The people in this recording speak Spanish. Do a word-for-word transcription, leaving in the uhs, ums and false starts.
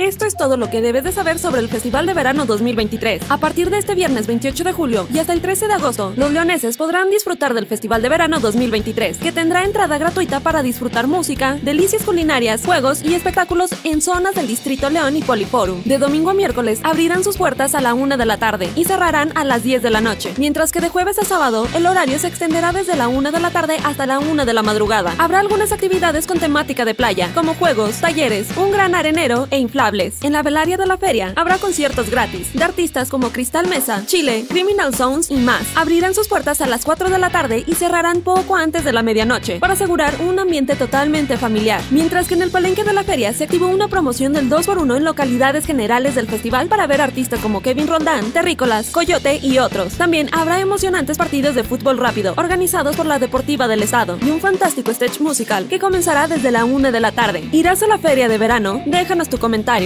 Esto es todo lo que debes de saber sobre el Festival de Verano dos mil veintitrés. A partir de este viernes veintiocho de julio y hasta el trece de agosto, los leoneses podrán disfrutar del Festival de Verano dos mil veintitrés, que tendrá entrada gratuita para disfrutar música, delicias culinarias, juegos y espectáculos en zonas del Distrito León y Poliforum. De domingo a miércoles abrirán sus puertas a la una de la tarde y cerrarán a las diez de la noche, mientras que de jueves a sábado el horario se extenderá desde la una de la tarde hasta la una de la madrugada. Habrá algunas actividades con temática de playa, como juegos, talleres, un gran arenero e inflables. En la velaria de la feria habrá conciertos gratis de artistas como Cristal Mesa, Chile, Criminal Zones y más. Abrirán sus puertas a las cuatro de la tarde y cerrarán poco antes de la medianoche para asegurar un ambiente totalmente familiar. Mientras que en el palenque de la feria se activó una promoción del dos por uno en localidades generales del festival para ver artistas como Kevin Roldán, Terrícolas, Coyote y otros. También habrá emocionantes partidos de fútbol rápido organizados por la Deportiva del Estado y un fantástico stage musical que comenzará desde la una de la tarde. ¿Irás a la feria de verano? Déjanos tu comentario.